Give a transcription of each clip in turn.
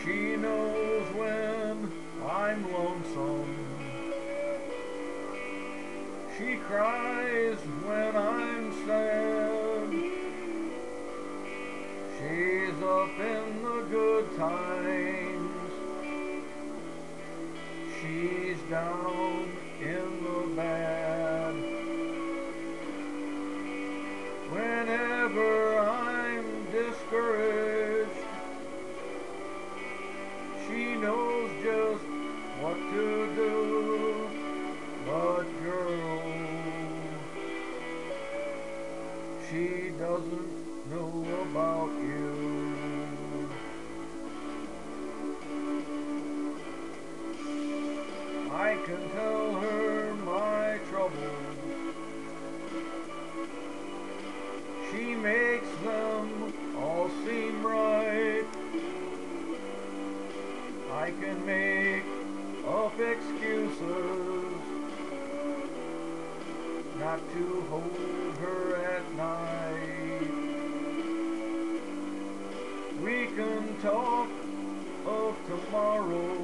She knows when I'm lonesome. She cries when I'm sad. She's up in the good times. She's down in the bad. Whenever I'm discouraged, she knows just what to do. But girl, she doesn't know about you. I can tell her my troubles. She makes them all seem right. I can make up excuses not to hold her at night. We can talk of tomorrow.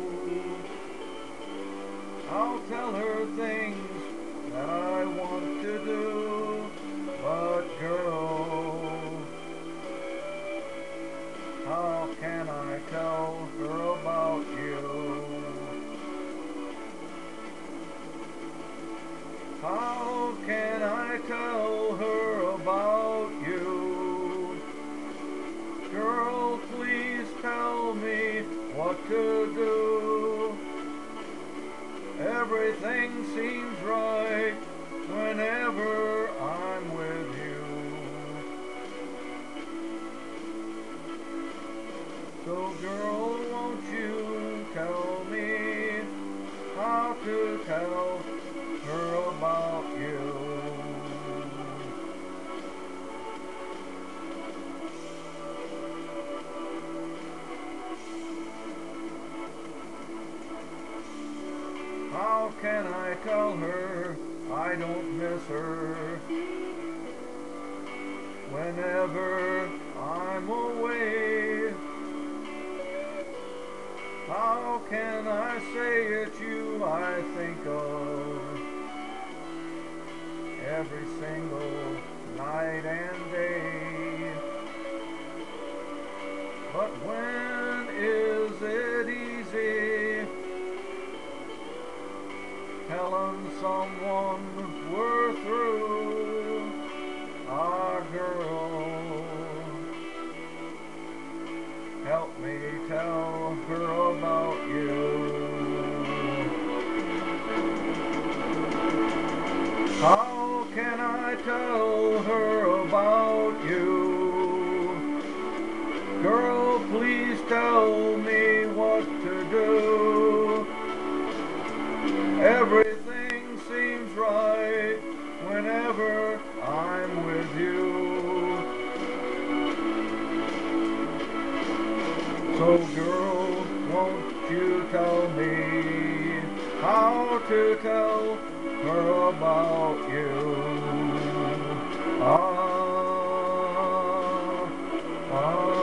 I'll tell her things that I want to do. But girl, how can I tell her about you? How can I tell her about you? Girl, please tell me what to do. Everything seems right whenever I'm with you. So girl, won't you tell me how to tell her about you? How can I tell her I don't miss her whenever I'm away? How can I say it's you I think of every single night and day? But when is it easy telling someone we're through? Ah, girl, help me tell her about you. How can I tell her about you? Girl, please tell me what to do. Everything seems right whenever I'm with you. So girl, won't you tell me how to tell her about you? Ah, ah.